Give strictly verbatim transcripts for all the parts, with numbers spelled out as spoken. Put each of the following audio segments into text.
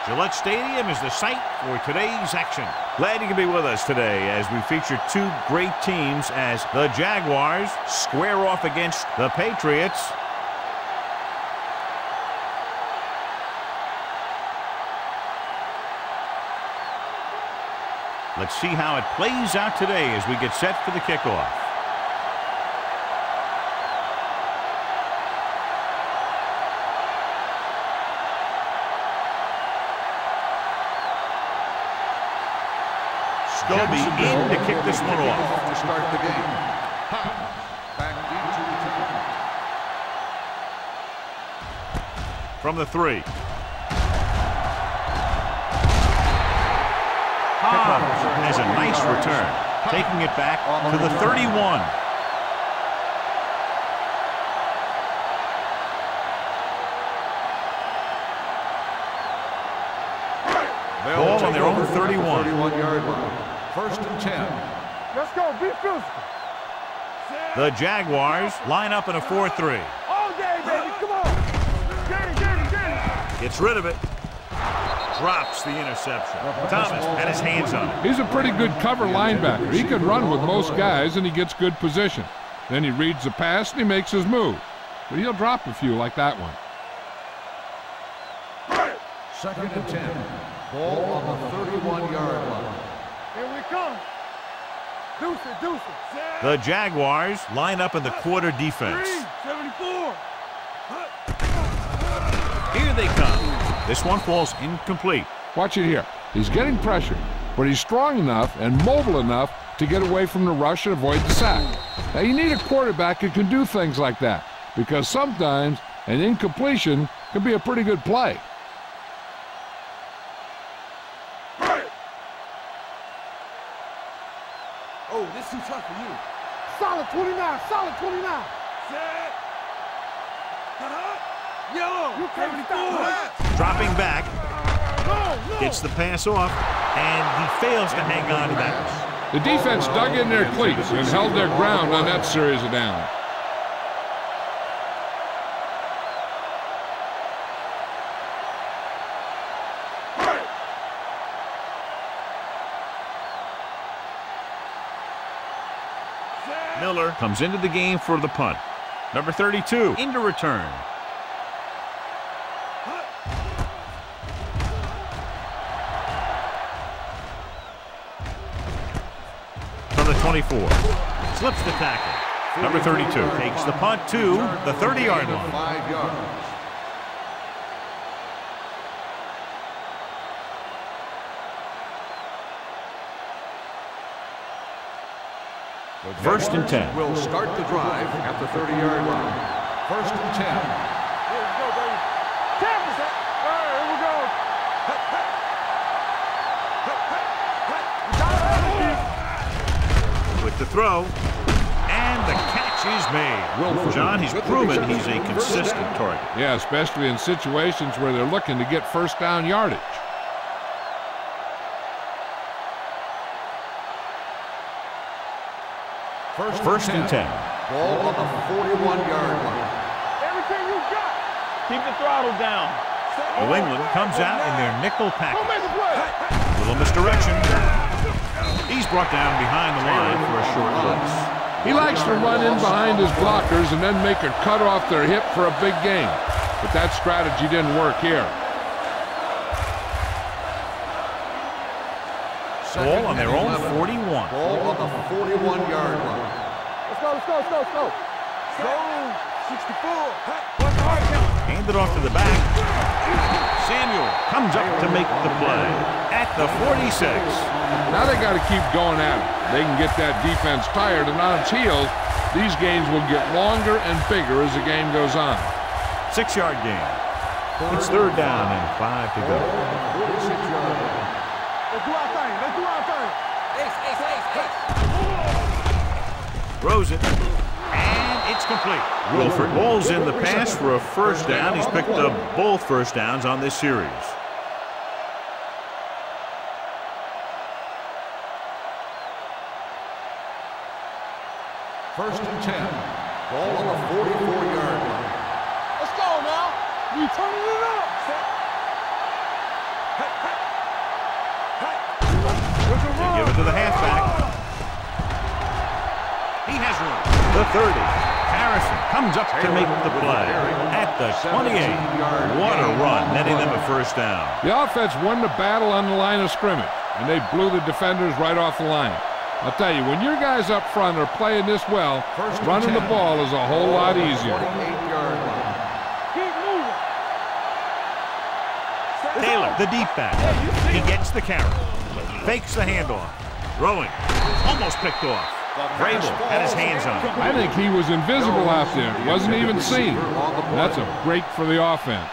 Gillette Stadium is the site for today's action. Glad you can be with us today as we feature two great teams as the Jaguars square off against the Patriots. Let's see how it plays out today as we get set for the kickoff. Scobie in to kick this one off. To start the game. Back into From the three. Has a nice return, taking it back to the thirty-one. Ball on their own thirty-one. thirty-one-yard line. First and ten. Let's go. Be physical. The Jaguars line up in a four three. All day, baby. Come on. Get it, get it, get it. Gets rid of it. Drops the interception. Thomas had his hands on it. He's a pretty good cover linebacker. He can run with most guys, and he gets good position. Then he reads the pass, and he makes his move. But he'll drop a few like that one. Second and ten. Ball on the thirty-one-yard line. Here we come. Deuce it, deuce it. The Jaguars line up in the quarter defense. seventy-four. Here they come. This one falls incomplete. Watch it here. He's getting pressure, but he's strong enough and mobile enough to get away from the rush and avoid the sack. Now, you need a quarterback who can do things like that, because sometimes an incompletion can be a pretty good play. Oh, this is tough for you. Solid twenty-nine, solid twenty-nine. Set. Uh-huh. Yellow. You can't stop that. Dropping back. No, no. Gets the pass off, and he fails to hang on to that. The defense dug in their cleats and held their ground on that series of downs. Miller comes into the game for the punt. Number thirty-two into return. From the twenty-four. Slips the tackle. Number thirty-two takes the punt to the thirty-yard line. Five yards. First and ten. Will start the drive at the thirty-yard line. First and ten. Here we go, baby. Campus. All right, here we go. With the throw, and the catch is made. John, he's proven he's a consistent target. Yeah, especially in situations where they're looking to get first down yardage. First, First and ten. Ball on the forty-one-yard line. Everything you got. Keep the throttle down. New England comes out in their nickel Don't package. make a play. Little misdirection. He's brought down behind the line for a short loss. He likes to run in behind his blockers and then make a cut off their hip for a big gain. But that strategy didn't work here. Ball on their own forty-one. Ball on the forty-one-yard line. Let's go, let's go, let's go, let's go. Go. sixty-four. What's the hard count? Handed off to the back. Samuel comes up to make the play at the forty-six. Now they got to keep going at it. They can get that defense tired and on its heels. These games will get longer and bigger as the game goes on. Six-yard gain. It's third down and five to go. forty-six-yard line. Let's do our thing. Let's do our thing. Ace, ace, ace, ace. Throws it. And it's complete. Wilford rolls in the pass for a first down. He's picked up both first downs on this series. First and ten. Ball on the forty-four-yard line. Let's go now. We turning it up. comes up to make the play at the twenty-eight. What a run, netting them a first down. The offense won the battle on the line of scrimmage, and they blew the defenders right off the line. I'll tell you, when your guys up front are playing this well, running the ball is a whole lot easier. Taylor, the deep back. He gets the carry. Fakes the handoff. Throwing. Almost picked off. Vrabel had his hands on it. I think he was invisible out there. Wasn't even seen. That's a break for the offense.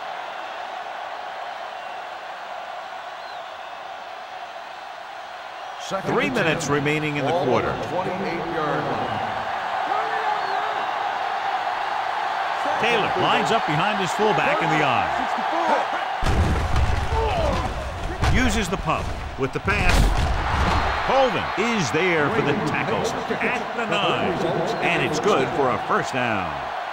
Three minutes remaining in the quarter. Taylor lines up behind his fullback in the eye. Uses the pump with the pass. Colvin is there for the tackle at the nine. And it's good for a first down.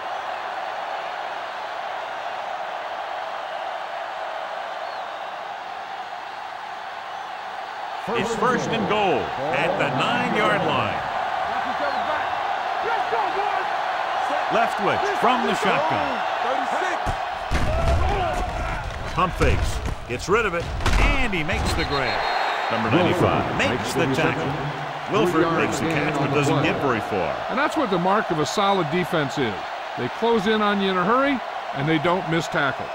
It's first and goal at the nine-yard line. Leftwich from the shotgun. Pump fakes. Gets rid of it. And he makes the grab. Number ninety-five makes the tackle. Wilford makes the catch but doesn't get very far. And that's what the mark of a solid defense is. They close in on you in a hurry, and they don't miss tackle.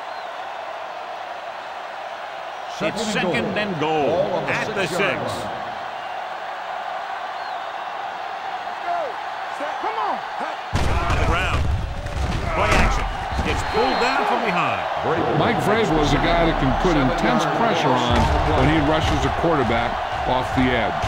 It's second and goal at the six. On the ground. Play action. Gets pulled down from behind. Mike Vrabel is a guy that can put intense pressure on when he rushes a quarterback off the edge.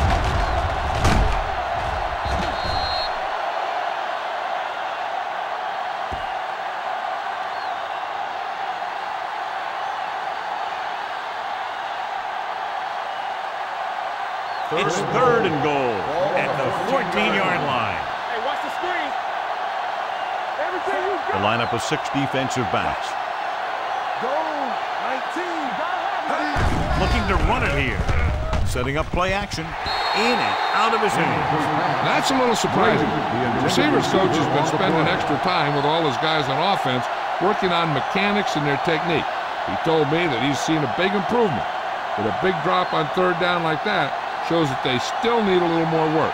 It's third and goal at the fourteen-yard line. Hey, watch the screen. Everything you The lineup of six defensive backs. Go, nineteen. Looking to run it here. Setting up play action. In and out of his hands. That's a little surprising. The receivers coach has been spending extra time with all his guys on offense working on mechanics and their technique. He told me that he's seen a big improvement. But a big drop on third down like that shows that they still need a little more work.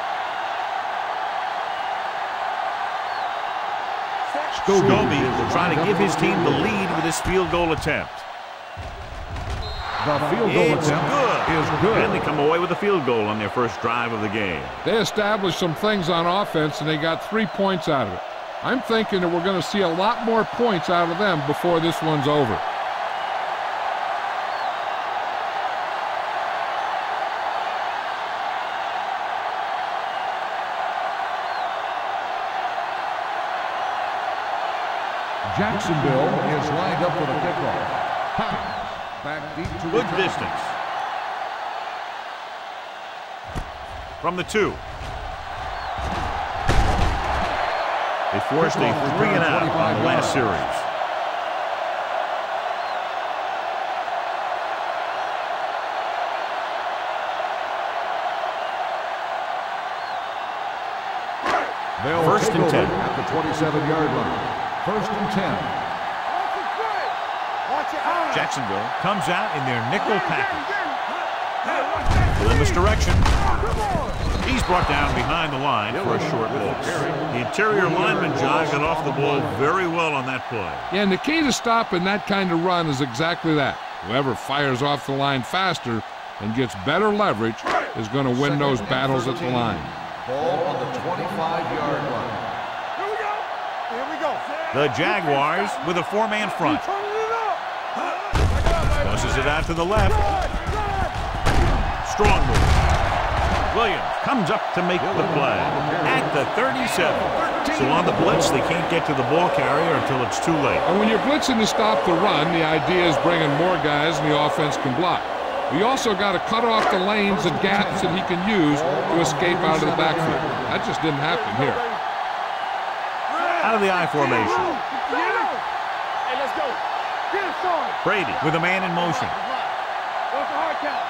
Scobie trying to give his team the lead with his field goal attempt. The field goal It's attempt good. is good. And they come away with a field goal on their first drive of the game. They established some things on offense, and they got three points out of it. I'm thinking that we're going to see a lot more points out of them before this one's over. Jacksonville is lined up for the kickoff. Back deep to Good return. distance. From the two. They forced a three and out on the last series. They'll First take and over ten. at the twenty-seven-yard line. First and ten. Jacksonville comes out in their nickel package. Little misdirection. He's brought down behind the line for a short loss. The interior lineman, John, got off the ball very well on that play. Yeah, and the key to stopping that kind of run is exactly that. Whoever fires off the line faster and gets better leverage is going to win those battles at the line. Ball on the twenty-five-yard line. Here we go. Here we go. The Jaguars with a four-man front. Turning it up. Tosses it out to the left. Strong move. Williams comes up to make the play at the thirty-seven. So on the blitz, they can't get to the ball carrier until it's too late. And when you're blitzing to stop the run, the idea is bringing more guys and the offense can block. We also got to cut off the lanes and gaps that he can use to escape out of the backfield. That just didn't happen here. Out of the I formation. Hey, let's go. Get it started. Brady with a man in motion. What's the hard count?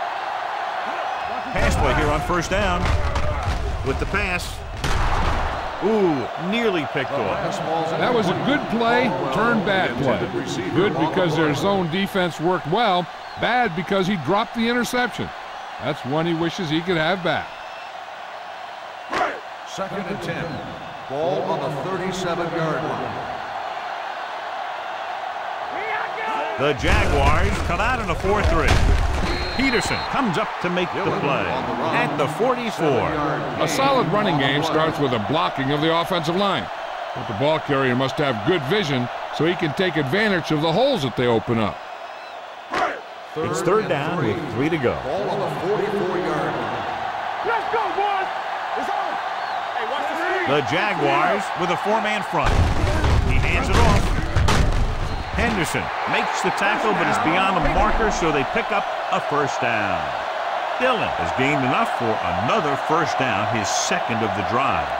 Pass play here on first down. With the pass. Ooh, nearly picked The off. pass falls That was a good play, turned bad play. Good because their zone defense worked well, bad because he dropped the interception. That's one he wishes he could have back. Second and ten. Ball on the thirty-seven-yard line. The Jaguars come out in a four three. Peterson comes up to make the play at the forty-four. A solid running game starts with a blocking of the offensive line. But the ball carrier must have good vision so he can take advantage of the holes that they open up. It's third down with three to go. Ball on the forty-four-yard line. Let's go, boys. It's on. Hey, watch the screen. The Jaguars with a four-man front. He hands it off. Henderson makes the tackle, but it's beyond the marker, so they pick up a first down. Dillon has gained enough for another first down, his second of the drive.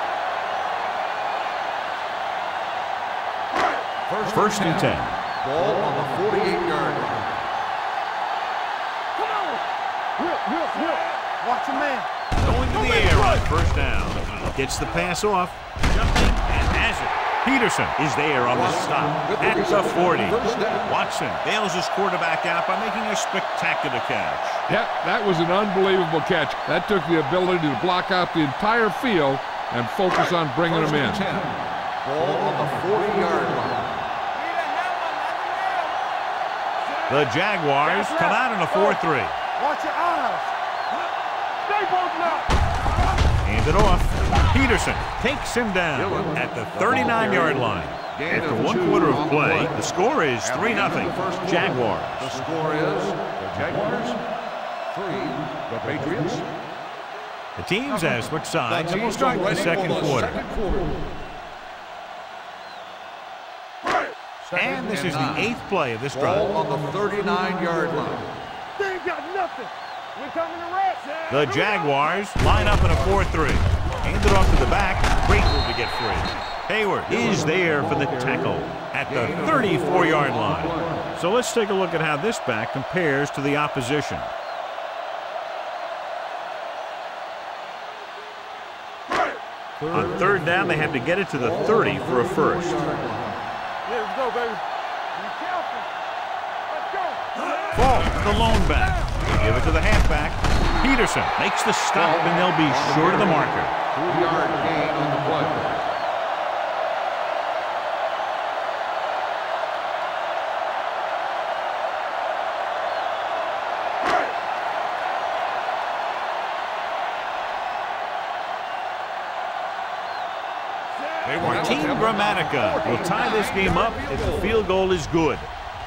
First, First and ten. Ball on the forty-eight-yard line. Come on. Whip, whip, whip. Watch your man. Going to the air on first down. Gets the pass off. Jumping and has it. Peterson is there on the stop at the forty. Watson bails his quarterback out by making a spectacular catch. Yep, that was an unbelievable catch. That took the ability to block out the entire field and focus on bringing them in. ten. Ball on the forty-yard line. The Jaguars come out in a four three. Watch your eyes. Stay both now. Hand it off. Peterson takes him down at the thirty-nine-yard line. After one quarter of play, the score is three nothing. Jaguars. The score is the Jaguars three, the Patriots. The teams have switched sides The and will teams start are the ready second for the quarter. second quarter. And this is the eighth play of this Ball drive. on the thirty-nine-yard line. They ain't got nothing. We're coming to rest. The Jaguars line up in a four three. Hand it off to the back. Great move to get free. Hayward is there for the tackle at the thirty-four-yard line. So let's take a look at how this back compares to the opposition. On third down, they have to get it to the thirty for a first. Let's go, baby. Be careful. Let's go. Fall, the lone back. They give it to the halfback. Peterson makes the stop, and they'll be short of the marker. Three-yard gain on the play. Team Gramatica will tie this game up if the field goal is good.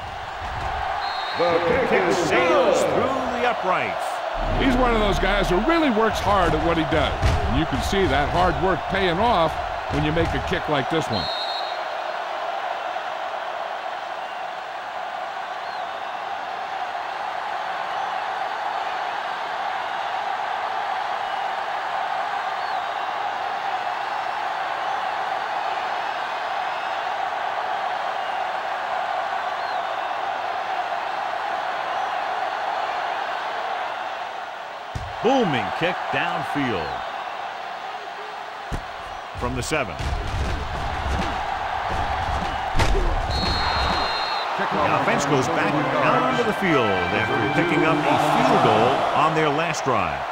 The kick sails through the uprights. He's one of those guys who really works hard at what he does. And you can see that hard work paying off when you make a kick like this one. Booming kick downfield. From the seven. The offense goes back out onto the field after picking up a field goal on their last drive.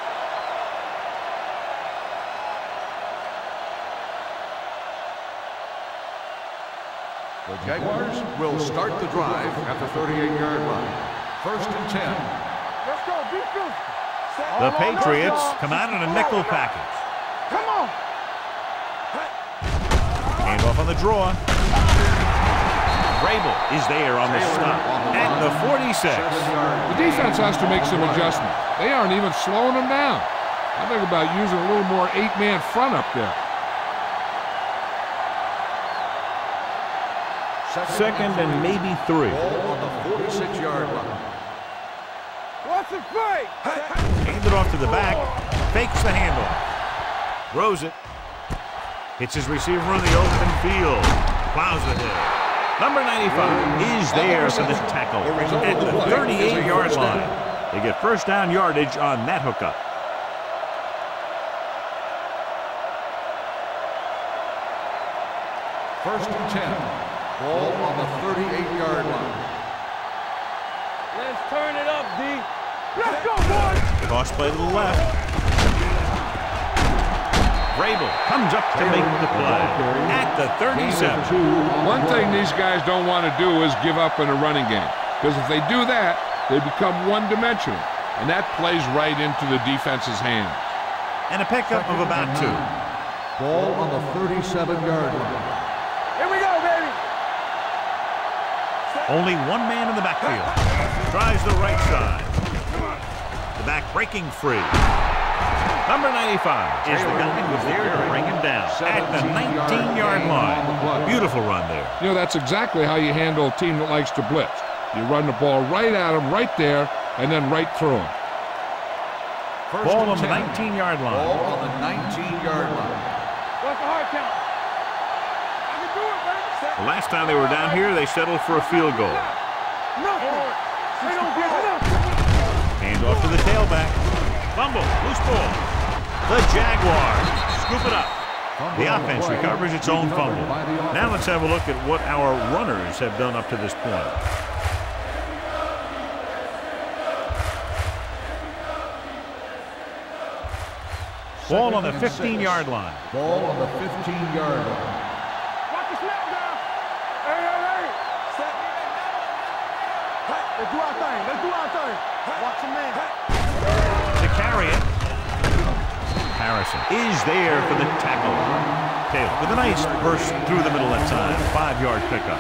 The Jaguars will start the drive at the thirty-eight-yard line. First and ten. Let's go. Defense. The Patriots come out in a nickel package. Come on. Hand off on the draw. Vrabel is there on the stop at the forty-six. The defense has to make some adjustments. They aren't even slowing them down. I think about using a little more eight-man front up there. Second and maybe three. Ball on the forty-six-yard line. What's the fake? Hand it off to the back. Fakes the handoff. Throws it. Hits his receiver in the open field. Plows the hill. Number ninety-five is there for the tackle at the thirty-eight-yard line. They get first down yardage on that hookup. First and ten. Ball on the thirty-eight-yard line. Let's turn it up, D. Let's go, boys. Cross play to the left. Vrabel comes up to make the play at the thirty-seven. One thing these guys don't want to do is give up in a running game, because if they do that, they become one-dimensional, and that plays right into the defense's hands. And a pickup of about two. Ball on the thirty-seven-yard line. Here we go, baby. Only one man in the backfield. Tries the right side. The back breaking free. Number ninety-five is the guy who was there to bring him down at the nineteen-yard line. Beautiful run there. You know, that's exactly how you handle a team that likes to blitz. You run the ball right at them, right there, and then right through them. Ball on the nineteen-yard line. Ball on the nineteen-yard line. What's the hard count? I can do it, baby. The last time they were down here, they settled for a field goal. Nothing. They don't get nothing. Hand off to the tailback. Fumble, loose ball. The Jaguars scoop it up. The offense recovers its own fumble. Now let's have a look at what our runners have done up to this point. Ball on the fifteen-yard line. Ball on the fifteen-yard line. Watch the snap down. Hey, hey, hey. Step. Let's do our thing. Let's do our thing. Watch the man. To carry it. Harrison is there for the tackle. Taylor with a nice burst through the middle that time. Five-yard pickup.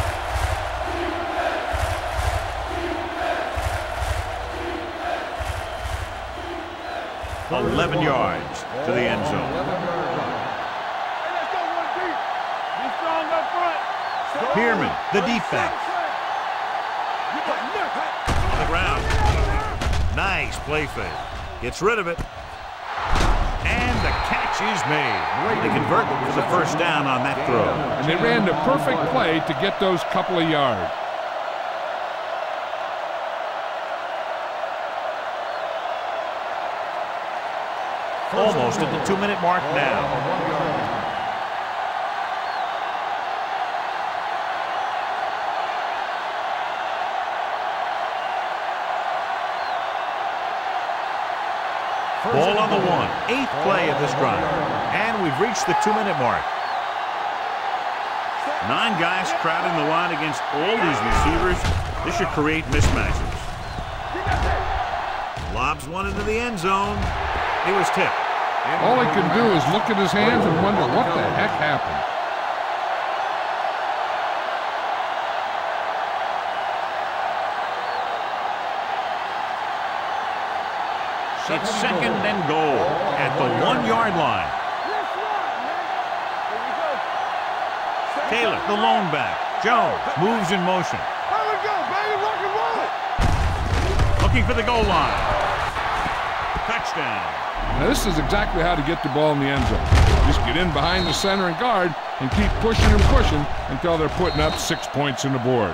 eleven yards to the end zone. Hey, let's go one deep. Be strong up front. Pearman, the defense. On the ground. Nice play fake. Gets rid of it. And the catch is made. They convert for the first down on that throw. And they ran the perfect play to get those couple of yards. Almost at the two-minute mark now. Ball on the one. Eighth play of this drive. And we've reached the two-minute mark. Nine guys crowding the line against all these receivers. This should create mismatches. Lobs one into the end zone. It was tipped. All he can do is look at his hands and wonder what the heck happened. It's second and goal at the one-yard line. Taylor, the lone back. Jones moves in motion. Here we go, baby. Rock and roll. Looking for the goal line. Touchdown. Now this is exactly how to get the ball in the end zone. Just get in behind the center and guard and keep pushing and pushing until they're putting up six points on the board.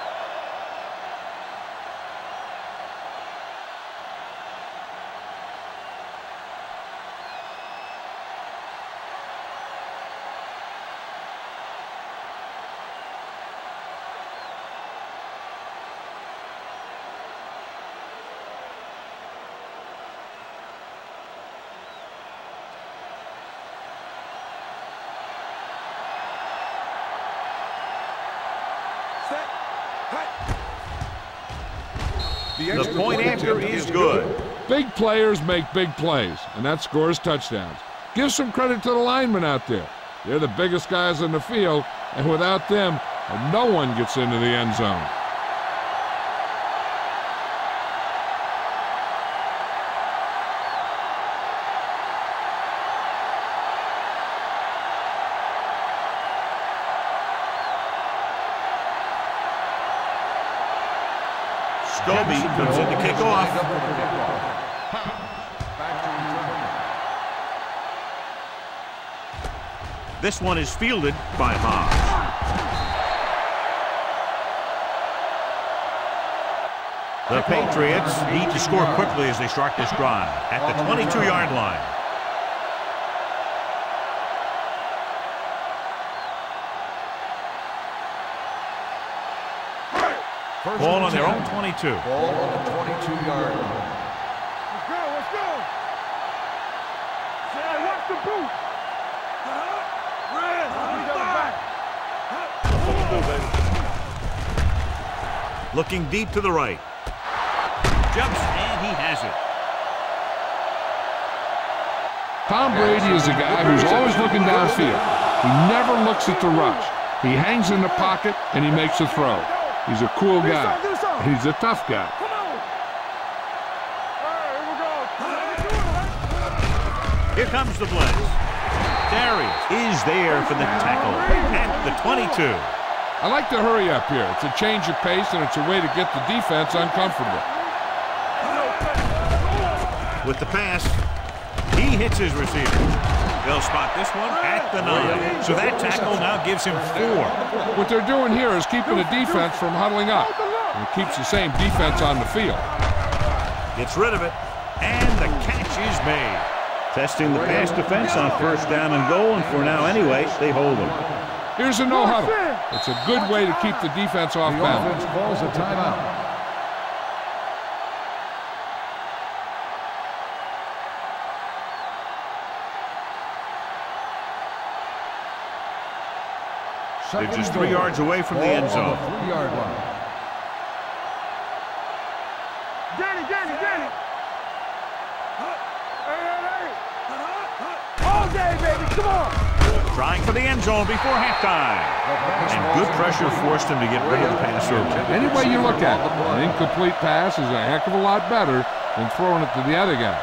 The point after is good. Big players make big plays, and that scores touchdowns. Give some credit to the linemen out there. They're the biggest guys in the field, and without them, no one gets into the end zone. Scobie comes in to kick off. This one is fielded by Hobbs. The Patriots need to score quickly as they start this drive at the twenty-two-yard line. First Ball and on their ten. own twenty-two. Ball on the twenty-two-yard line. Let's go, let's go. Say, watch the boot. Red, he's on the back. Looking deep to the right. Jumps, and he has it. Tom Brady is a guy who's always looking downfield. He never looks at the rush. He hangs in the pocket, and he makes a throw. He's a cool guy. He's a tough guy. Come on. All right, here we go. Here comes the blitz. Darius is there for the tackle at the twenty-two. I like to hurry up here. It's a change of pace, and it's a way to get the defense uncomfortable. With the pass, he hits his receiver. They'll spot this one at the nine. So that tackle now gives him four. What they're doing here is keeping the defense from huddling up. And it keeps the same defense on the field. Gets rid of it, and the catch is made. Testing the pass defense on first down and goal, and for now anyway, they hold them. Here's a no-huddle. It's a good way to keep the defense off The balance. offense calls a timeout. They're just three yards away from the end zone. Three-yard line. Get it, get it, get it. Hey, hey, hey. All day, baby, come on. Trying for the end zone before halftime. And good pressure forced him to get rid of the pass early. Any way you look at it, an incomplete pass is a heck of a lot better than throwing it to the other guy.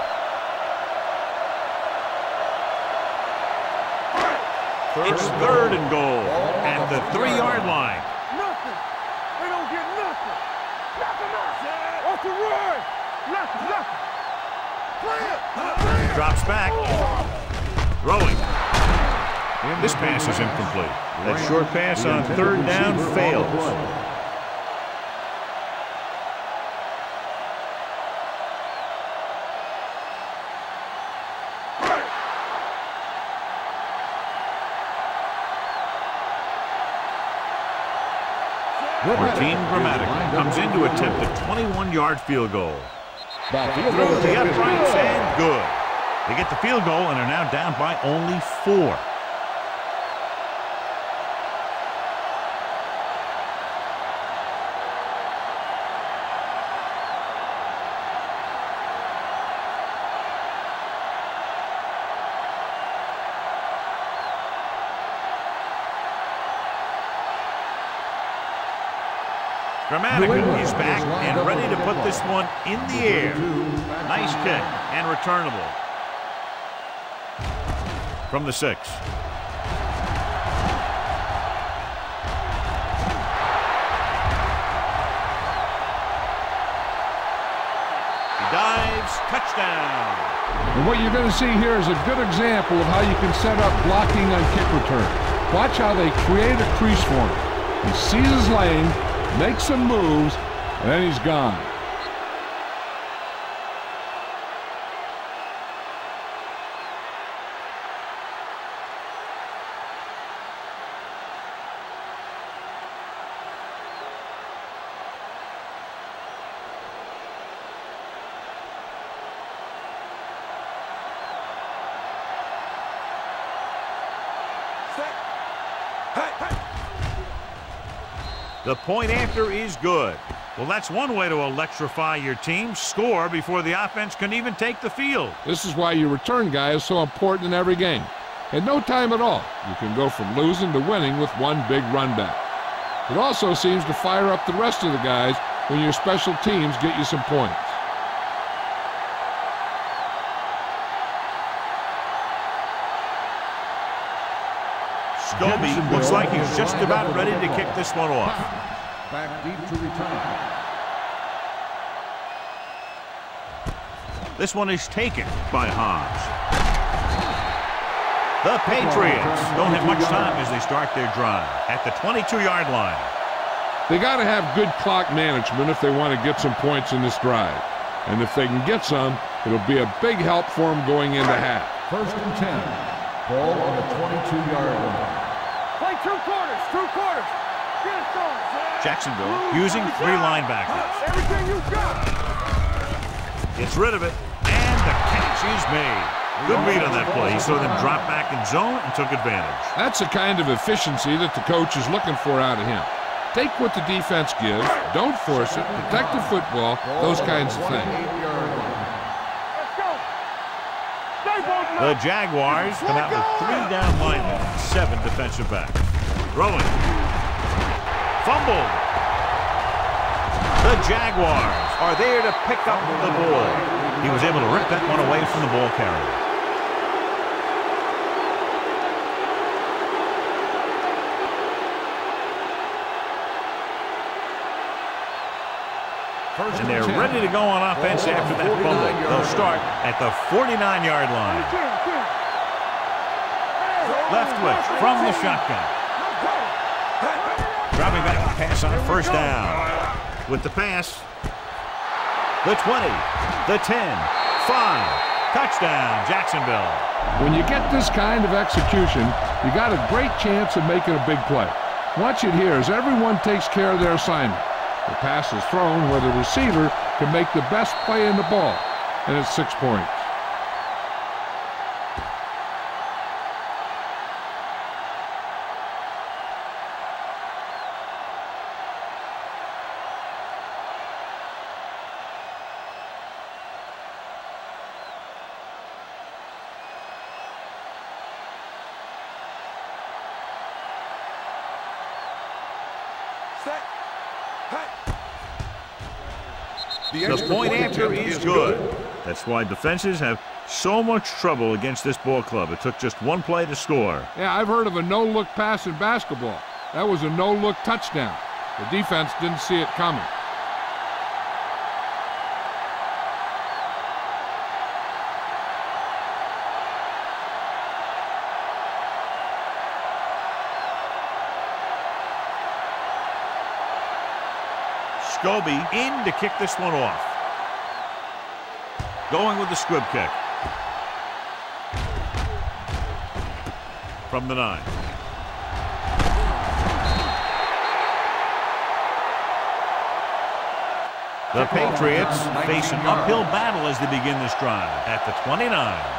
It's third and goal at the three-yard line. Nothing. They don't get nothing. Nothing, nothing. Off the run. Nothing, nothing. Play it. Play it. Drops back. Throwing. This pass is incomplete. That short pass on third down fails. Martin Gramatic comes in to attempt a twenty-one-yard field goal. Throws the uprights and good. They get the field goal and are now down by only four. Gramatic is back and ready to put this one in the air. Nice kick and returnable. From the six. He dives, touchdown. And what you're going to see here is a good example of how you can set up blocking on kick return. Watch how they create a crease for him. He sees his lane, makes some moves, and then he's gone. The point after is good. Well, that's one way to electrify your team. Score before the offense can even take the field. This is why your return guy is so important in every game. In no time at all, you can go from losing to winning with one big run back. It also seems to fire up the rest of the guys when your special teams get you some points. Scobie looks like he's just about ready to kick this one off. Back deep to return. This one is taken by Hans. The Patriots don't have much time as they start their drive at the twenty-two-yard line. They got to have good clock management if they want to get some points in this drive. And if they can get some, it'll be a big help for them going into half. First and ten. Ball on the twenty-two-yard line. Play two quarters, two quarters. Jacksonville using three linebackers. Everything you got. Gets rid of it, and the catch is made. Good read on that play. He saw them drop back in zone and took advantage. That's the kind of efficiency that the coach is looking for out of him. Take what the defense gives, don't force it, protect the football, those kinds of things. Let's go. Stay both The Jaguars come out with three down linemen and seven defensive backs. Throwing. Fumbled. The Jaguars are there to pick up the ball. He was able to rip that one away from the ball carrier. And they're ready to go on offense after that fumble. They'll start at the forty-nine yard line. Leftwich from the shotgun. Dropping back to pass on first down. With the pass. The twenty. The ten. five. Touchdown, Jacksonville. When you get this kind of execution, you got a great chance of making a big play. Watch it here as everyone takes care of their assignment. The pass is thrown where the receiver can make the best play in the ball, and it's six points. The point after is good. That's why defenses have so much trouble against this ball club. It took just one play to score. Yeah, I've heard of a no-look pass in basketball. That was a no-look touchdown. The defense didn't see it coming. Scobie in to kick this one off. Going with the squib kick. From the nine. The Patriots face an uphill battle as they begin this drive at the twenty-nine.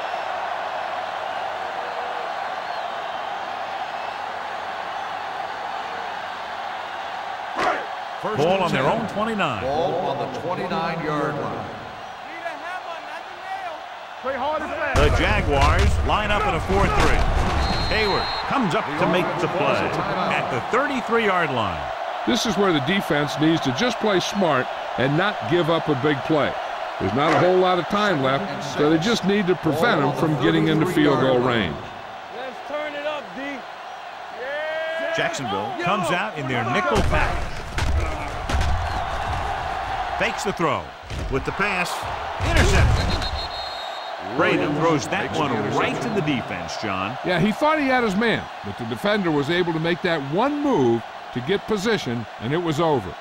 First Ball on ten. their own twenty-nine. Ball on the twenty-nine yard line. Need a hammer, not the nail. Play hard and fast. The Jaguars line up in a four three. Hayward comes up to make the play at the thirty-three yard line. This is where the defense needs to just play smart and not give up a big play. There's not a whole lot of time left, so they just need to prevent them from getting into field goal range. Let's turn it up, D. Yeah. Jacksonville comes out in their nickel package. Fakes the throw. With the pass, intercepted. Braden throws that one right to the defense, John. Yeah, he thought he had his man, but the defender was able to make that one move to get position, and it was over.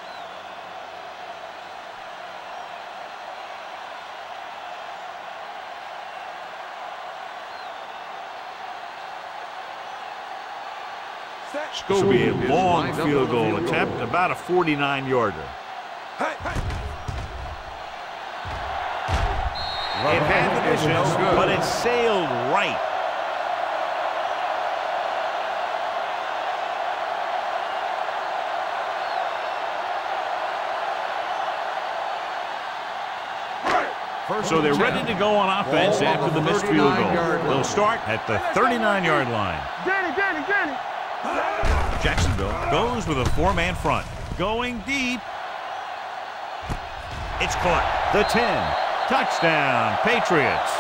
This will be a long field goal attempt, about a forty-nine yarder. It had the distance, but it sailed right. So they're ready to go on offense after the missed field goal. They'll start at the thirty-nine yard line. Danny, Danny, Danny. Jacksonville goes with a four-man front. Going deep. It's caught. The ten. Touchdown, Patriots.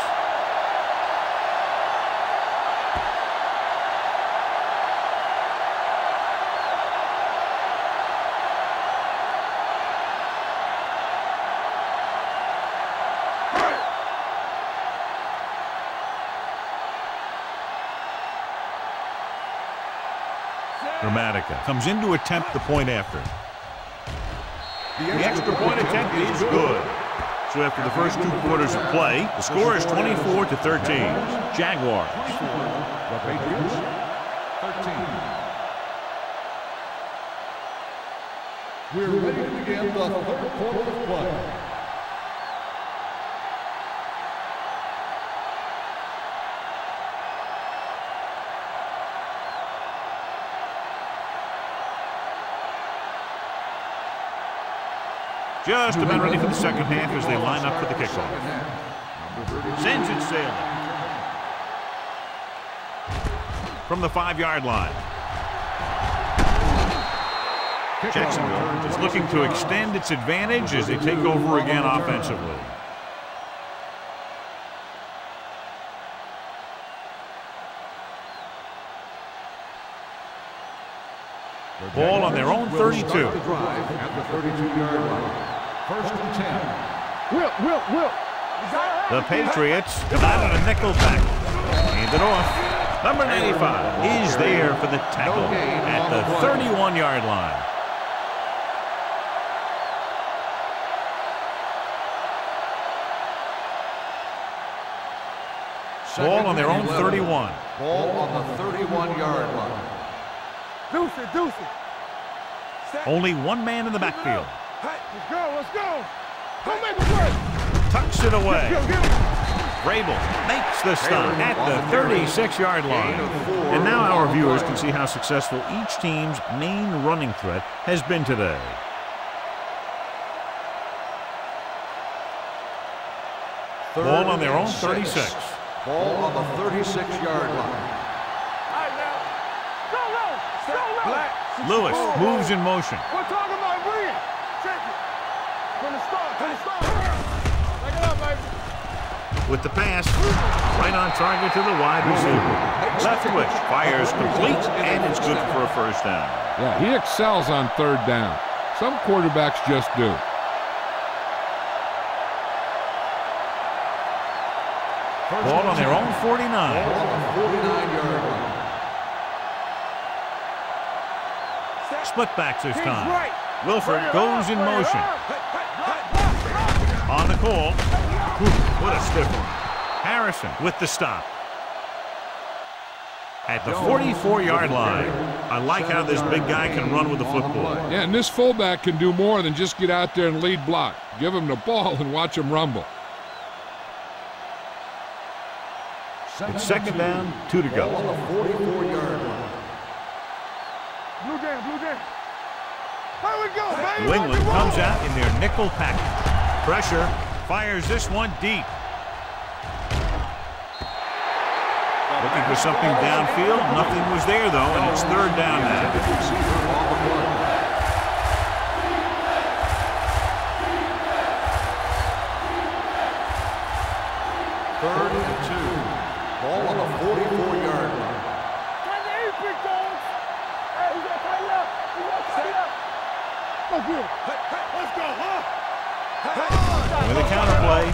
Gramatica comes in to attempt the point after. The extra point attempt is good. So after the first two quarters of play, the score is twenty-four to thirteen. Jaguars. The Patriots, thirteen. We're ready to begin the third quarter of play. Just about ready for the second half as they line up for the kickoff. Sends it sailing. From the five-yard line. Jacksonville is looking to extend its advantage as they take over again offensively. Ball on their own thirty-two. At the thirty-two-yard line. First and ten. Will, Will, Will. The Patriots come out on a nickel tackle. Hand it off. Number ninety-five is there for the tackle at the thirty-one-yard line. Ball on their own thirty-one. Ball on the thirty-one-yard line. Deuce it, deuce it. Only one man in the backfield. Let's go, let's go. Don't make it work. Tucks it away. Get him, get him. Vrabel makes the stop at the thirty-six-yard line. And now our viewers can see how successful each team's main running threat has been today. Ball on their own thirty-six. Ball on the thirty-six-yard line. Lewis moves in motion. We're talking about bring it. Take it. From the start, from the start. Back it up, baby. With the pass, right on target to the wide receiver. Leftwich fires complete, and it's good for a first down. Yeah, he excels on third down. Some quarterbacks just do. Ball on their own forty-nine. Ball on the forty-nine-yard line. Split backs this time. Right. Wilford goes in motion. On the call. What a stiff one. Harrison with the stop. At the forty-four-yard line. I like how this big guy can run with the football. Yeah, and this fullback can do more than just get out there and lead block. Give him the ball and watch him rumble. It's second down, two to go. Ball on the forty-four-yard line. Blue jam, blue jam. Here we go, baby. New England comes out in their nickel package. Pressure, fires this one deep. Looking for something downfield. Nothing was there, though, and it's third down now. Third and two. Ball on the forty-four-yard line. Let's go, huh? With a counterplay.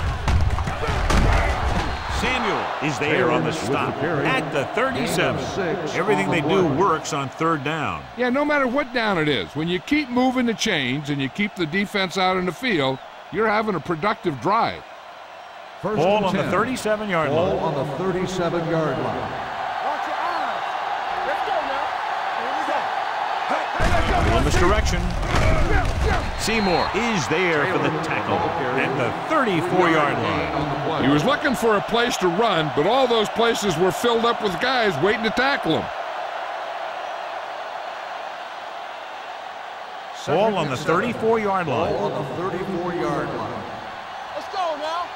Samuel is there on the stop at the thirty-seven. Everything they do works on third down. Yeah, no matter what down it is, when you keep moving the chains and you keep the defense out in the field, you're having a productive drive. First Ball and on the ten. thirty-seven-yard Ball line. on the thirty-seven-yard line. Watch your eyes. Let's go now. Here we go. Hey, hey, let's go. Little misdirection. Yeah, yeah. Seymour is there for the tackle at the thirty-four-yard line. He was looking for a place to run, but all those places were filled up with guys waiting to tackle him. Ball on the thirty-four-yard line. Ball on the thirty-four-yard line. Let's go now.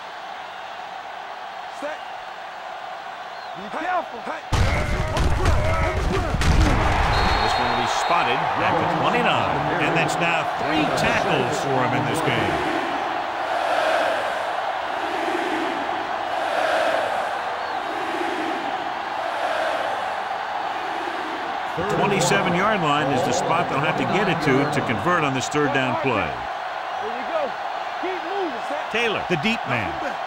Set. Be careful. On the ground, on the ground. This one will be spotted at the twenty-nine. And that's now three tackles for him in this game. The twenty-seven-yard line is the spot they'll have to get it to to convert on this third down play. Here we go. Keep moving. Taylor, the deep man.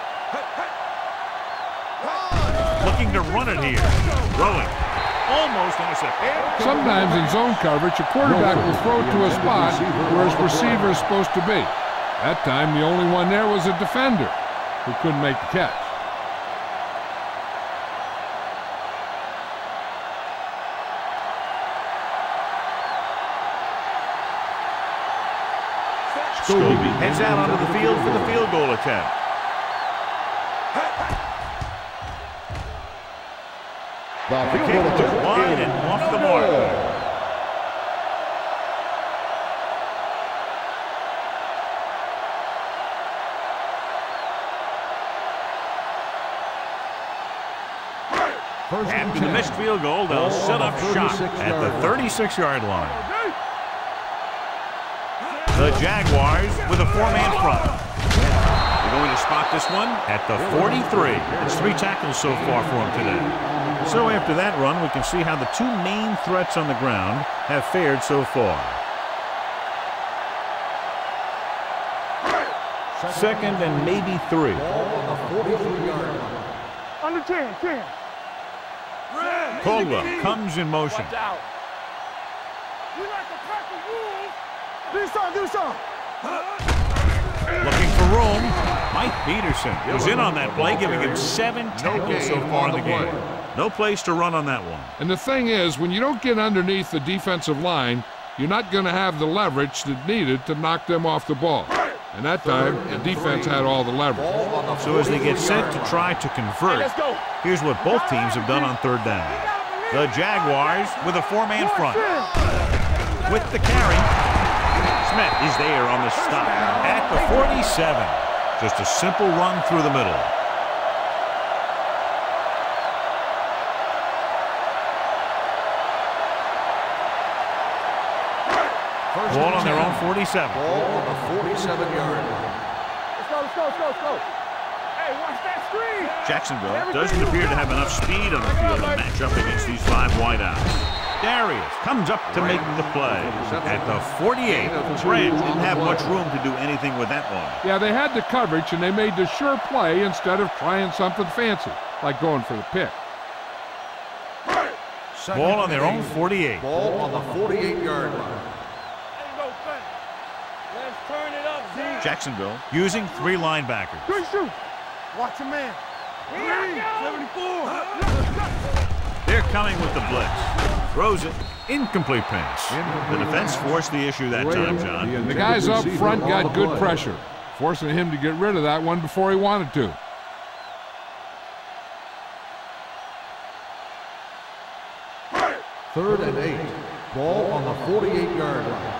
Looking to run it here. Throwing. Almost intercepted. Sometimes in zone coverage, a quarterback will throw it to a spot where his receiver is supposed to be. That time, the only one there was a defender who couldn't make the catch. Scobie heads out onto the field for the field goal attempt. The The field kick goal was attempt wide is and off the mark. First and After the ten. missed field goal, they'll Ball set on up the shop at the thirty-six yard line. The Jaguars with a four-man front. They're going to spot this one at the forty-three. It's three tackles so far for them today. So after that run, we can see how the two main threats on the ground have fared so far. Second and maybe three. Ball on the forty-three yard line. Under ten, ten. Caldwell comes in motion. Watch out. We like to pack the rules. Do something, do something. Looking for room. Mike Peterson was in on that play, giving him seven tackles so far in the game. No place to run on that one. And the thing is, when you don't get underneath the defensive line, you're not going to have the leverage that's needed to knock them off the ball. And that time, the defense had all the leverage. So as they get set to try to convert, here's what both teams have done on third down. The Jaguars with a four-man front. With the carry, Smith is there on the stop at the forty-seven. Just a simple run through the middle. Ball on their own forty-seven. Ball on the forty-seven yard line. Let's go, let's go, let's go, let's go. Hey, watch that screen. Jacksonville doesn't appear to have enough speed on the field to match up against these five wideouts. Darius comes up to make the play at the forty-eight. Branch didn't have much room to do anything with that one. Yeah, they had the coverage, and they made the sure play instead of trying something fancy, like going for the pick. Ball on their own forty-eight. Ball on the forty-eight yard line. Ain't no thing. Let's turn it up, Z. Jacksonville using three linebackers. Good shoot. Watch your man. seventy-four. They're coming with the blitz. Throws it. Incomplete pass. The defense forced the issue that time, John. The guys up front got good pressure, forcing him to get rid of that one before he wanted to. Third and eight. Ball on the forty-eight yard line.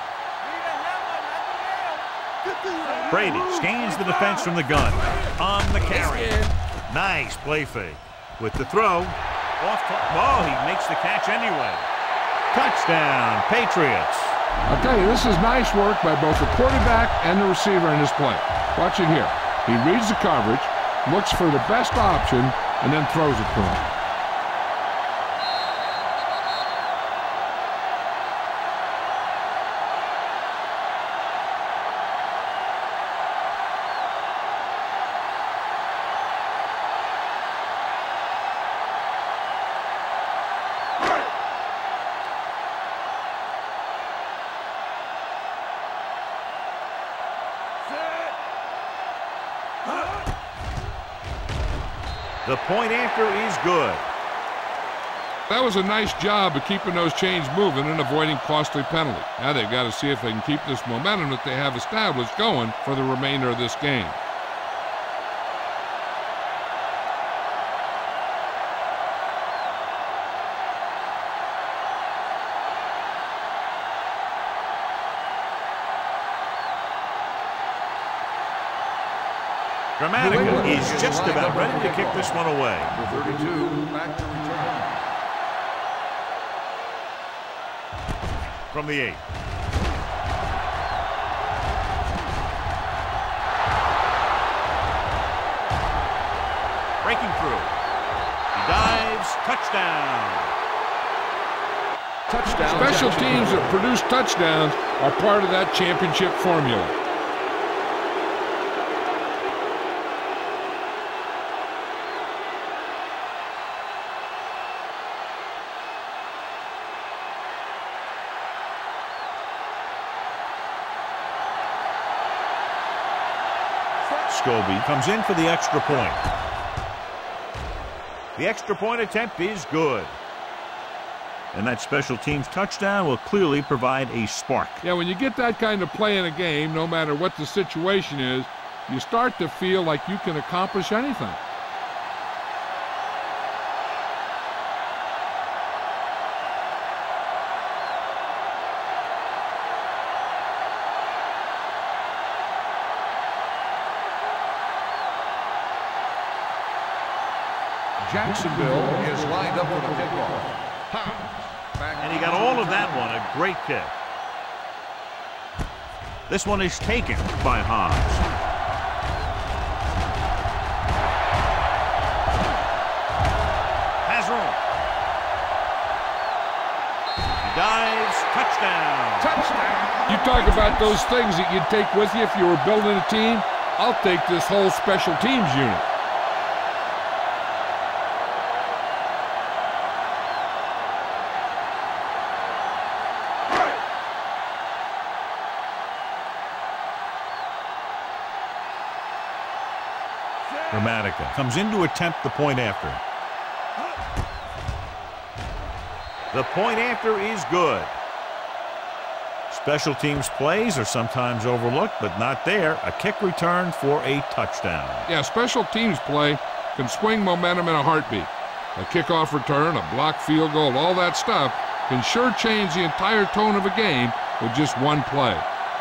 Brady scans the defense from the gun. On the carry. Nice play fake. With the throw. Off. Oh, he makes the catch anyway. Touchdown, Patriots. I'll tell you, this is nice work by both the quarterback and the receiver in this play. Watch it here. He reads the coverage, looks for the best option, and then throws it to him. The point after is good. That was a nice job of keeping those chains moving and avoiding costly penalty. Now they've got to see if they can keep this momentum that they have established going for the remainder of this game. Dramatica is just about ready to kick this one away. Number thirty-two, back to return. From the eight. Breaking through. He dives. Touchdown. Touchdown. Special teams that produce touchdowns are part of that championship formula. Scobie comes in for the extra point. The extra point attempt is good. And that special teams touchdown will clearly provide a spark. Yeah, when you get that kind of play in a game, no matter what the situation is, you start to feel like you can accomplish anything. Jacksonville is lined up for the kickoff. And he got all of that one, a great kick. This one is taken by Hobbs. Has room. He dives, touchdown. Touchdown. You talk about those things that you'd take with you if you were building a team. I'll take this whole special teams unit. Gramatica comes in to attempt the point after. The point after is good. Special teams plays are sometimes overlooked, but not there. A kick return for a touchdown. Yeah, special teams play can swing momentum in a heartbeat. A kickoff return, a blocked field goal, all that stuff can sure change the entire tone of a game with just one play.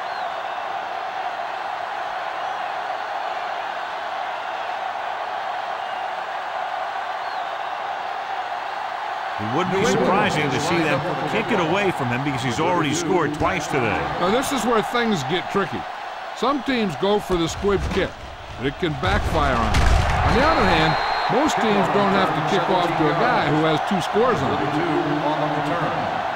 It wouldn't be surprising to see them kick it away from him because he's already scored twice today. Now this is where things get tricky. Some teams go for the squib kick, but it can backfire on them. On the other hand, most teams don't have to kick off to a guy who has two scores on it. On the return.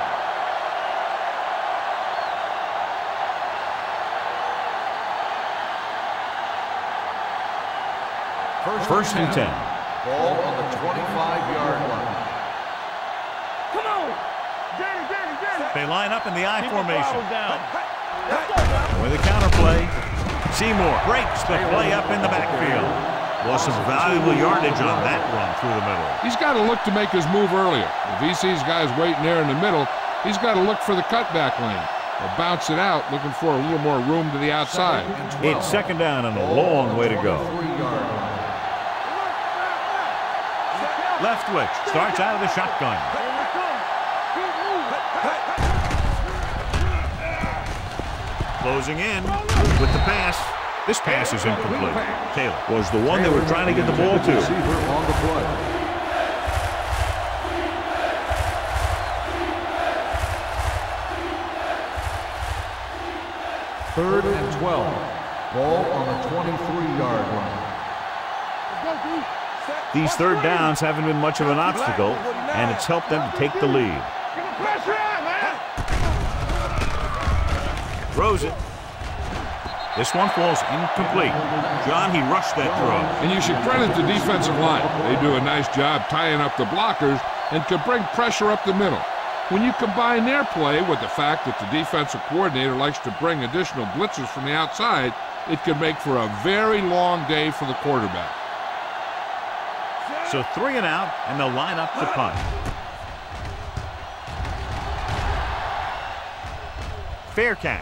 First, First and ten. Ball on the twenty-five yard line. Come on! Get it, get it, get it! They line up in the I Keep formation. the down. With a counter play, Seymour breaks the play up in the backfield. Well, some valuable yardage on that run through the middle. He's got to look to make his move earlier. If he sees guys waiting there in the middle, he's got to look for the cutback lane or bounce it out, looking for a little more room to the outside. It's second down and a long way to go. Leftwich starts out of the shotgun. Closing in with the pass. This pass is incomplete. Taylor was the one they were trying to get the ball to. On the play. Third and twelve. Ball on the twenty-three yard line. These third downs haven't been much of an obstacle, and it's helped them to take the lead. Throws it. This one falls incomplete. John, he rushed that throw. And you should credit the defensive line. They do a nice job tying up the blockers and can bring pressure up the middle. When you combine their play with the fact that the defensive coordinator likes to bring additional blitzers from the outside, it can make for a very long day for the quarterback. So three and out, and they'll line up to punt. Fair catch.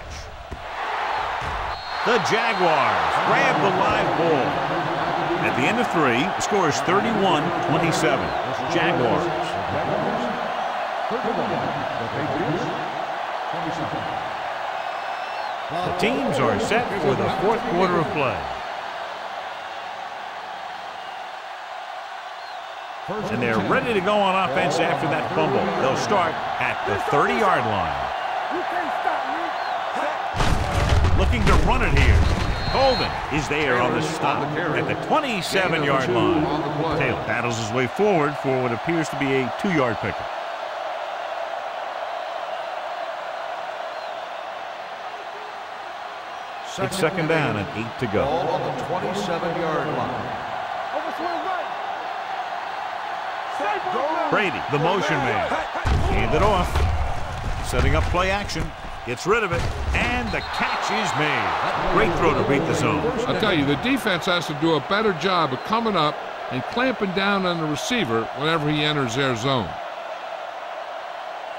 The Jaguars grab the live ball. At the end of three, the score is thirty-one twenty-seven. Jaguars. The teams are set for the fourth quarter of play. And they're ready to go on offense after that fumble. They'll start at the thirty yard line. Looking to run it here. Colvin is there on the stop at the twenty-seven yard line. Taylor battles his way forward for what appears to be a two yard pickup. It's second down and eight to go. Ball on the twenty-seven yard line. Brady, the motion man. Hand it off. Setting up play action. Gets rid of it. And the catch is made. Great throw to beat the zone. I'll tell you, the defense has to do a better job of coming up and clamping down on the receiver whenever he enters their zone.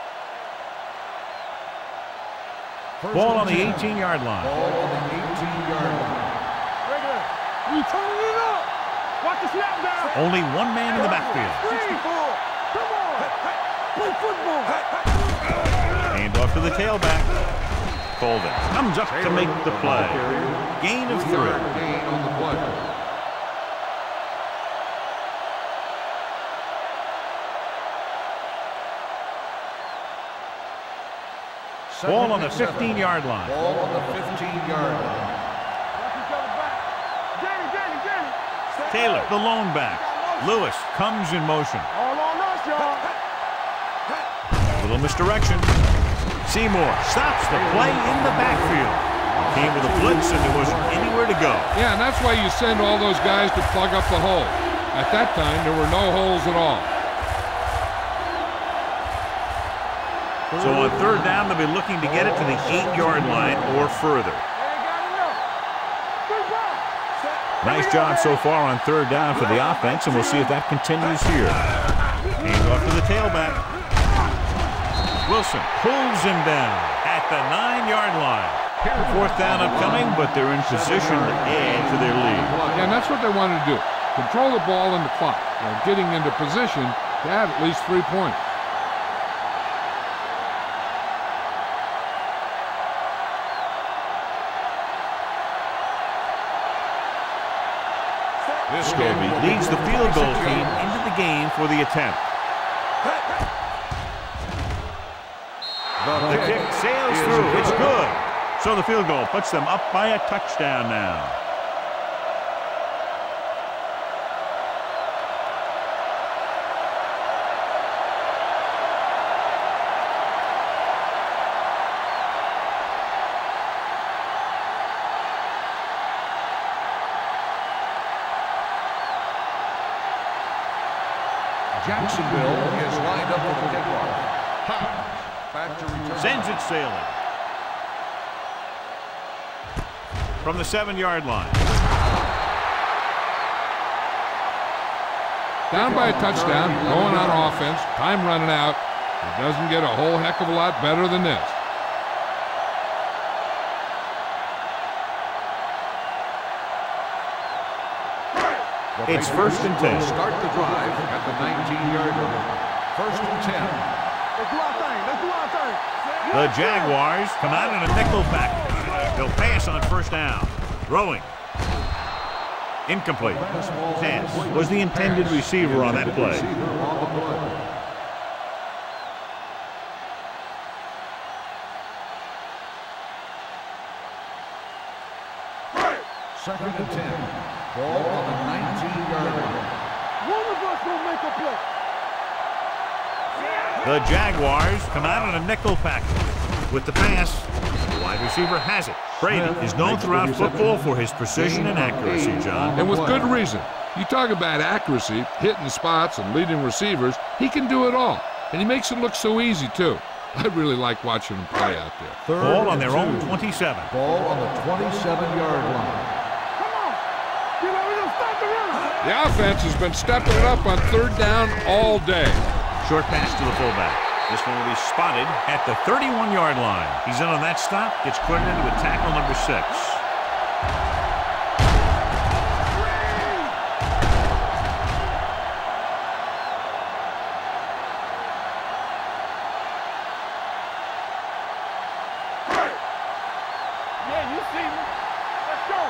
Ball on the eighteen-yard line. Ball on the eighteen-yard line. Regular. You turning it up. Watch the snap down. Only one man in the backfield. sixty-four. Come on. Play football. Hand off to the tailback. Colvin comes up to make the play. Gain of three. Gain on the play. Ball on the fifteen-yard line. Ball on the fifteen-yard line. Watch each other back. Danny, Danny, Danny. Taylor, the lone back. Lewis comes in motion. All on us, y'all. Little misdirection. Seymour stops the play in the backfield. Came with a blitz and there wasn't anywhere to go. Yeah, and that's why you send all those guys to plug up the hole. At that time, there were no holes at all. So on third down, they'll be looking to get it to the eight-yard line or further. Nice job so far on third down for the offense, and we'll see if that continues here. Hand off to the tailback. Wilson pulls him down at the nine-yard line. Fourth down upcoming, but they're in position to add to their lead. Yeah, and that's what they wanted to do. Control the ball and the clock, while getting into position to add at least three points. Scobie leads the field goal team into the game for the attempt. The kick sails through. It's good. So the field goal puts them up by a touchdown now. Jacksonville is lined up for the kickoff. Back to return. Sends it sailing. From the seven-yard line. Down by a touchdown, going on offense, time running out. It doesn't get a whole heck of a lot better than this. It's first and ten. Start the drive at the nineteen-yard line. First and ten. Let's do our thing. Let's do our thing. The Jaguars come out in a nickel package. They'll pass on first down. Throwing. Incomplete. Pass was the intended receiver on that play. Second and ten. Ball on the nineteen-yard line. One of us will make a play. The Jaguars come out in a nickel package. With the pass, the wide receiver has it. Brady is known throughout football for his precision and accuracy, John. And with good reason. You talk about accuracy, hitting spots, and leading receivers, he can do it all. And he makes it look so easy, too. I really like watching him play out there. Third Ball on and their two. own twenty-seven. Ball on the twenty-seven-yard line. Come on. You know, we're going to start the run. The offense has been stepping it up on third down all day. Short pass to the fullback. This one will be spotted at the thirty-one-yard line. He's in on that stop, gets credited with tackle number six. Yeah, you see me. Let's go.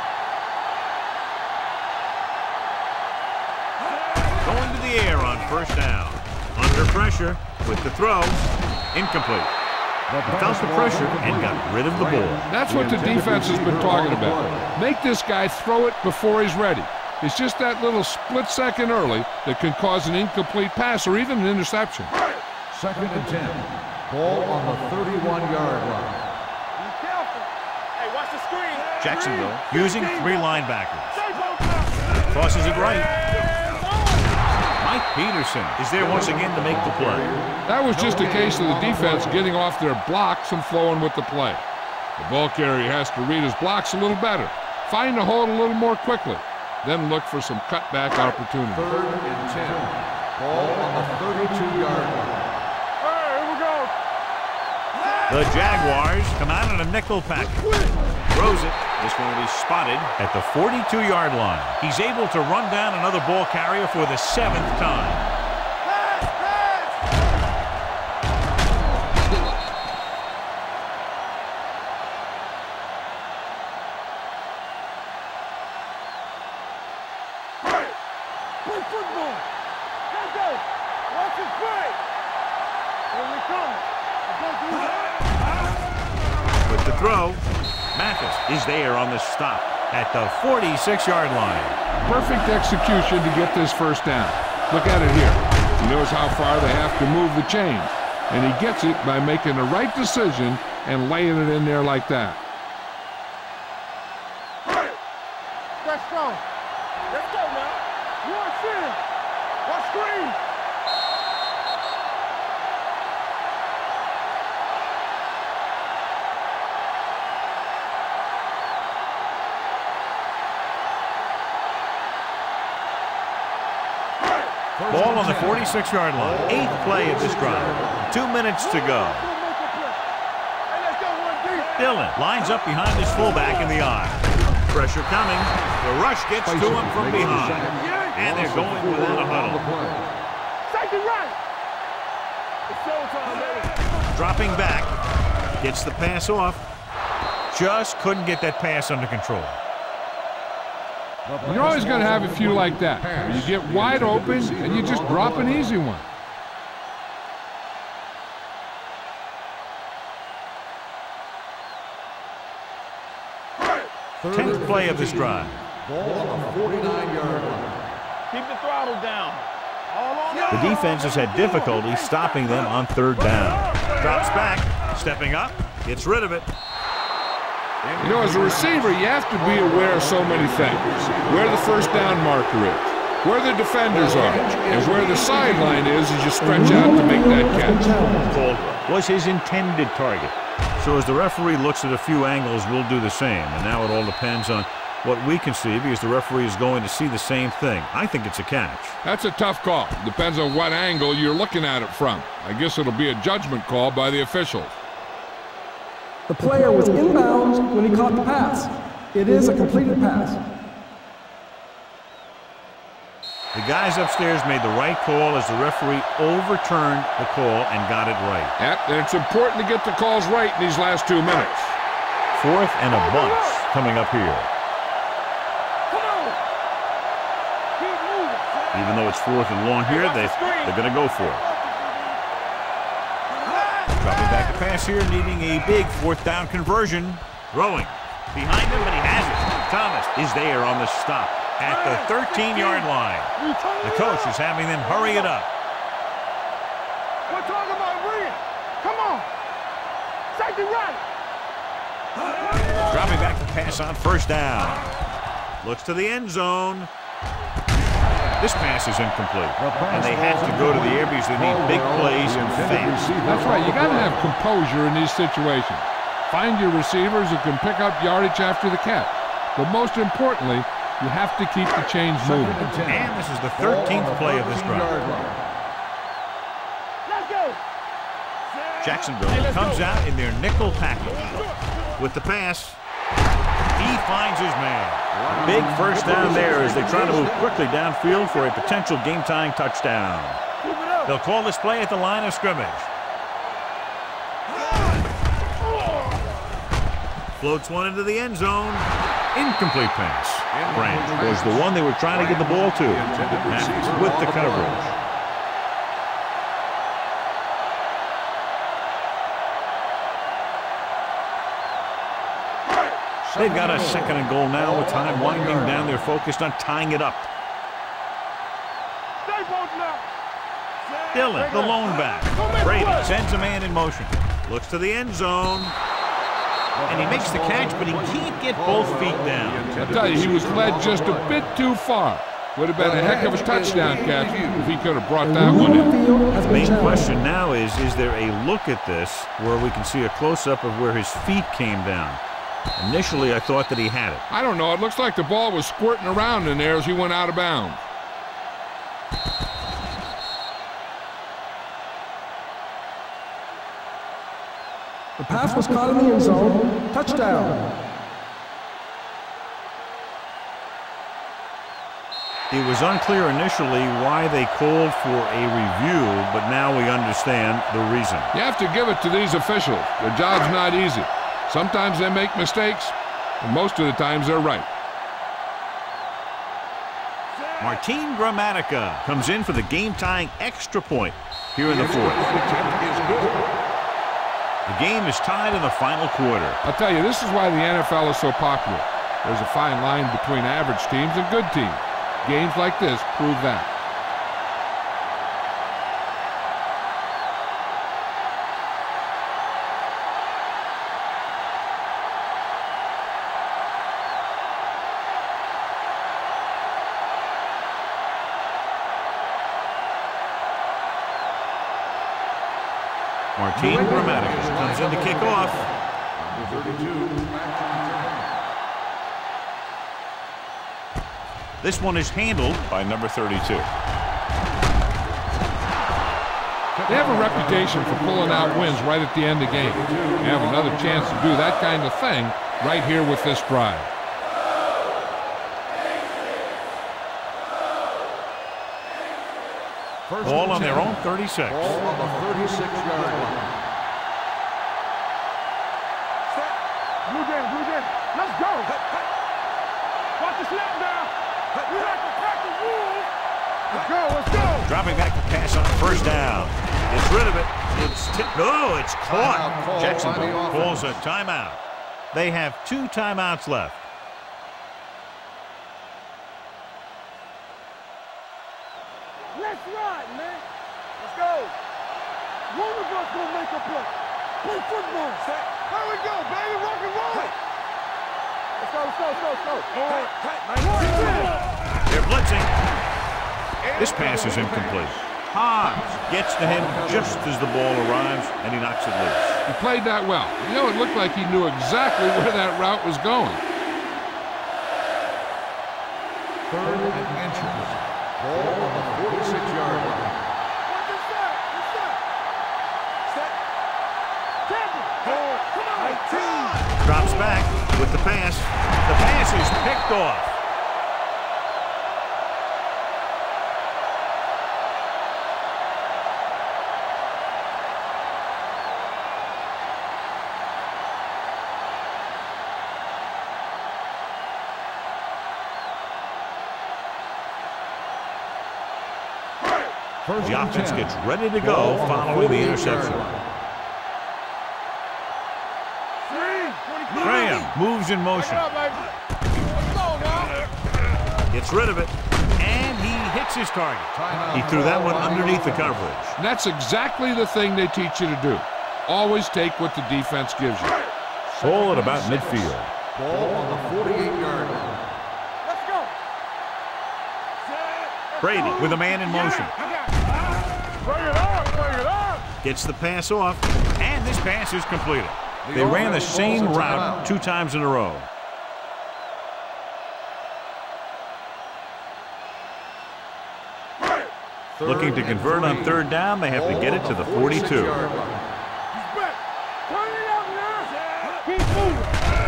Going to the air on first down. Under pressure with the throw. Incomplete. He felt the pressure and got rid of the ball. That's what the defense has been talking about. Make this guy throw it before he's ready. It's just that little split second early that can cause an incomplete pass or even an interception. Second and ten. Ball on the thirty-one-yard line. Be careful. Hey, watch the screen. Jacksonville using three linebackers. Stay both now. Crosses it right. Mike Peterson is there once again to make the play. That was just a case of the defense getting off their blocks and flowing with the play. The ball carrier has to read his blocks a little better, find the hole a little more quickly, then look for some cutback opportunity. Third and ten. Ball on the thirty-two-yard line. All right, here we go. The Jaguars come out in a nickel package. Throws it. This one will be spotted at the forty-two yard line. He's able to run down another ball carrier for the seventh time. Play football. Let's go. Watch it play. Here we come. With the throw, Mathis is there on the stop at the forty-six yard line. Perfect execution to get this first down. Look at it here. He knows how far they have to move the chains, and he gets it by making the right decision and laying it in there like that. That's strong. Let's go now. Watch in. Watch screen. Ball on the forty-six yard line. Eighth play of this drive. Two minutes to go. Dillon lines up behind his fullback in the eye. Pressure coming. The rush gets to him from behind. And they're going without a huddle. Safety right. It's showtime, baby. Dropping back. Gets the pass off. Just couldn't get that pass under control. You're always going to have a few like that. You get wide open and you just drop an easy one. Tenth play of this drive. Ball on the forty-nine yard line. Keep the throttle down. The defense has had difficulty stopping them on third down. Drops back, stepping up, gets rid of it. You know, as a receiver, you have to be aware of so many things. Where the first down marker is, where the defenders are, and where the sideline is as you stretch out to make that catch. Cole was his intended target. So as the referee looks at a few angles, we'll do the same. And now it all depends on what we can see because the referee is going to see the same thing. I think it's a catch. That's a tough call. Depends on what angle you're looking at it from. I guess it'll be a judgment call by the officials. The player was inbounds when he caught the pass. It is a completed pass. The guys upstairs made the right call as the referee overturned the call and got it right. Yep, and it's important to get the calls right in these last two minutes. Fourth and a bunch coming up here. Come on. Keep moving. Even though it's fourth and long here, they, they're going to go for it. Dropping back to pass here, needing a big fourth down conversion. Throwing. Behind him, but he has it. Thomas is there on the stop at the thirteen yard line. The coach is having them hurry it up. We're talking about Reed. Come on. Safety right. Dropping back to pass on first down. Looks to the end zone. This pass is incomplete, and they have to go to the air because they need big plays and fast. That's right. You got to have composure in these situations. Find your receivers who can pick up yardage after the catch. But most importantly, you have to keep the chains moving. And this is the thirteenth play of this drive. Let's go. Jacksonville comes out in their nickel package. With the pass, he finds his man. Big first down there as they try to move quickly downfield for a potential game-tying touchdown. They'll call this play at the line of scrimmage. Floats one into the end zone. Incomplete pass. Branch was the one they were trying to get the ball to. Matthews with the coverage. They've got a second and goal now with time winding down. They're focused on tying it up. Dillon, the lone back. Brady sends a man in motion. Looks to the end zone. And he makes the catch, but he can't get both feet down. I tell you, he was led just a bit too far. Would have been a heck of a touchdown catch if he could have brought that one in. The main question now is, is there a look at this where we can see a close-up of where his feet came down? Initially, I thought that he had it. I don't know. It looks like the ball was squirting around in there as he went out of bounds. The pass was caught in the end zone. Touchdown. It was unclear initially why they called for a review, but now we understand the reason. You have to give it to these officials. Their job's not easy. Sometimes they make mistakes, and most of the times they're right. Martin Gramatica comes in for the game-tying extra point here in the fourth. The game is tied in the final quarter. I'll tell you, this is why the N F L is so popular. There's a fine line between average teams and good teams. Games like this prove that. Martin Gramatica comes in to kick off. This one is handled by number thirty-two. They have a reputation for pulling out wins right at the end of games. They have another chance to do that kind of thing right here with this drive. Ball on their own thirty-six. Ball on the thirty-six-yard line. Blue Jay, Blue Jay, let's go. Watch the snap now. We like to crack the rules. Let's go, let's go. Dropping back to pass on first down. Gets rid of it. It's tipped. No, it's caught. Jacksonville calls a timeout. They have two timeouts left. Let's ride, man. Let's go. One of us gonna make a play. Play football. There we go, baby. Rock and roll. Let's go, let's go, let's go, let's go. They're blitzing. This pass is incomplete. Hobbs gets to him just as the ball arrives, and he knocks it loose. He played that well. You know, it looked like he knew exactly where that route was going. Third and inches. Ball on the forty-six-yard line. What's this set? What's that? Set. Campbell. Come on. nineteen. Drops back with the pass. The pass is picked off. First The offense ten. gets ready to go following the interception. Graham moves in motion. Gets rid of it, and he hits his target. He threw that one underneath the coverage. And that's exactly the thing they teach you to do. Always take what the defense gives you. Ball at about midfield. Ball on the forty-eight-yard line. Let's go. Brady with a man in motion. Bring it on, bring it on. Gets the pass off, and this pass is completed. They ran the same route two times in a row. Looking to convert on third down, they have to get it to the forty-two. He's back. Turn it up now. Keep moving.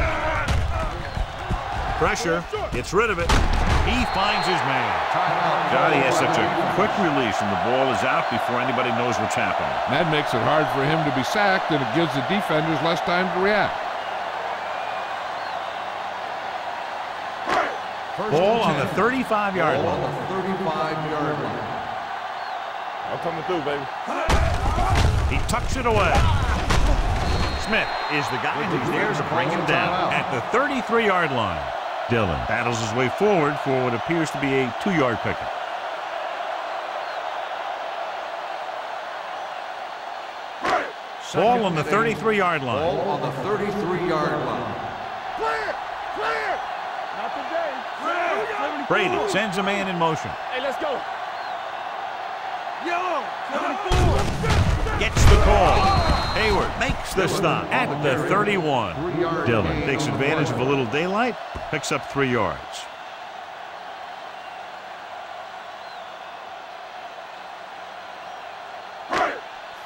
Pressure, gets rid of it. He finds his man. God, he has such a quick release, and the ball is out before anybody knows what's happening. That makes it hard for him to be sacked, and it gives the defenders less time to react. Ball on the thirty-five-yard Ball line. on the thirty-five-yard line. I'm coming through, baby. He tucks it away. Smith is the guy who's there to bring him down at the thirty-three-yard line. Dillon battles his way forward for what appears to be a two-yard pickup. Ball on the thirty-three-yard line. Ball on the thirty-three-yard line. Clear, clear. Not today. Clear. Brady sends a man in motion. Hey, let's go. Yo, seventy-four. Gets the call. Hayward makes the stop at the thirty-one. Dillon takes advantage of a little daylight, picks up three yards.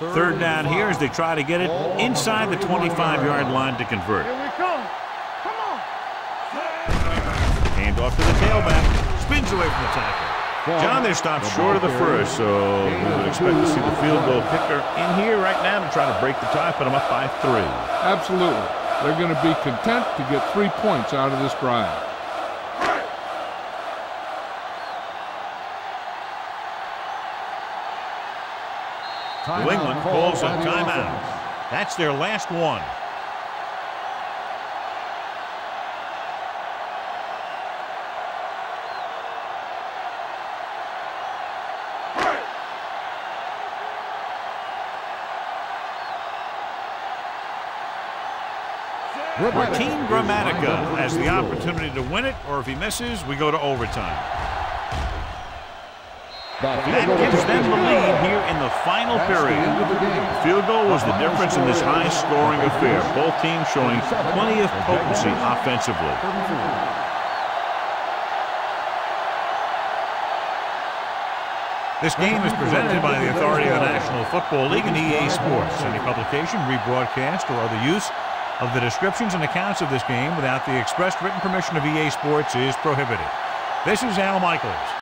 Third down here as they try to get it inside the twenty-five yard line to convert. Here we come. Come on. Hand off to the tailback. Spins away from the tackle. John, they're stopped short of the first, so we would expect to see the field goal kicker in here right now to try to break the tie, put them up by three. Absolutely. They're going to be content to get three points out of this drive. New England calls a timeout. That's their last one. Martin Gramatica has the opportunity to win it, or if he misses, we go to overtime. That gives them the lead here in the final period. The field goal was the difference in this high-scoring affair. Both teams showing plenty of potency offensively. This game is presented by the authority of the National Football League and E A Sports. Any publication, rebroadcast, or other use of the descriptions and accounts of this game without the express written permission of E A Sports is prohibited. This is Al Michaels.